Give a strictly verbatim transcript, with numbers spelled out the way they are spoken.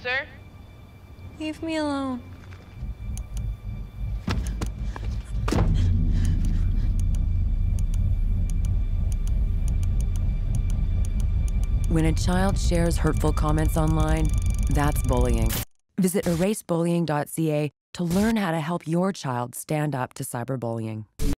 user. Leave me alone. When a child shares hurtful comments online, that's bullying. Visit erase bullying dot c a to learn how to help your child stand up to cyberbullying.